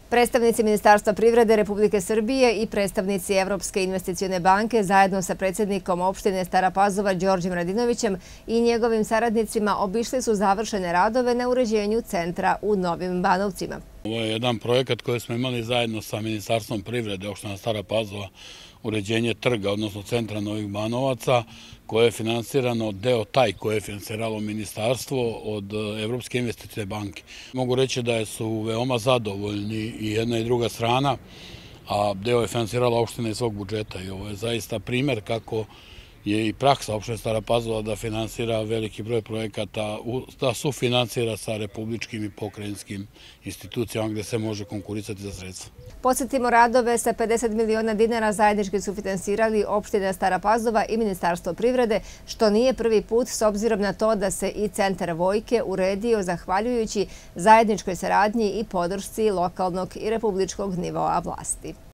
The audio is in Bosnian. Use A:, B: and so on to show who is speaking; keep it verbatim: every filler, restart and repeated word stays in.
A: Predstavnici Ministarstva privrede Republike Srbije i predstavnici Evropske investicione banke zajedno sa predsjednikom opštine Stara Pazova Đorđem Radinovićem i njegovim saradnicima obišli su završene radove na uređenju centra u Novim Banovcima.
B: Ovo je jedan projekat koji smo imali zajedno sa Ministarstvom privrede opština Stara Pazova, uređenje trga, odnosno centra Novih Banovaca, koje je finansirano, deo taj koje je finansiralo ministarstvo od Evropske investicione banke. Mogu reći da su veoma zadovoljni i jedna i druga strana, a deo je finansirala opština iz svog budžeta i ovo je zaista primer kako je i praksa opštine Stara Pazova da finansira veliki broj projekata, da sufinansira sa republičkim i pokrajinskim institucijama gde se može konkurisati za sredstva.
A: Podsjetimo, radove sa pedeset miliona dinara zajednički su finansirali opština Stara Pazova i Ministarstvo privrede, što nije prvi put s obzirom na to da se i centar Vojke uredio zahvaljujući zajedničkoj saradnji i podršci lokalnog i republičkog nivoa vlasti.